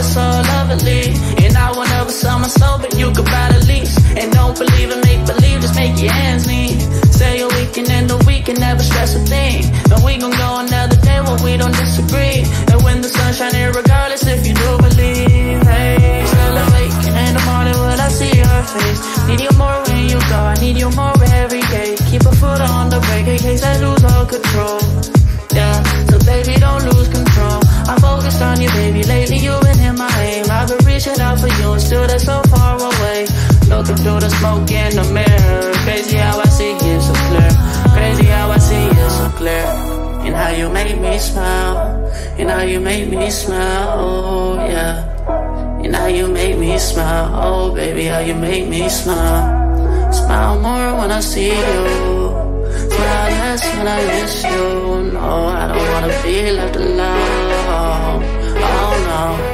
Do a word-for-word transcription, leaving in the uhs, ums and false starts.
it's so lovely. And I will never sell my soul, but you could buy the lease. And don't believe in make believe, just make your ends meet. Say a weekend and the weekend, never stress a thing. And we gon' go another day when we don't disagree. And when the sun's shining, regardless if you do believe. Hey, still awake in the morning when I see your face. Need you more when you go, I need you more every day. Keep a foot on the brake in case I lose all control. Yeah, so baby don't lose control. I'm focused on you, baby. Lately you've been in my aim. I've been reaching out for you and still that's so far away. Looking through the smoke in the mirror. Crazy how I see you so clear. Crazy how I see you so clear. And how you make me smile. And how you make me smile, oh yeah. And how you make me smile, oh baby, how you make me smile. Smile more when I see you. Smile less when I miss you. No, I don't wanna be left alone. Oh no.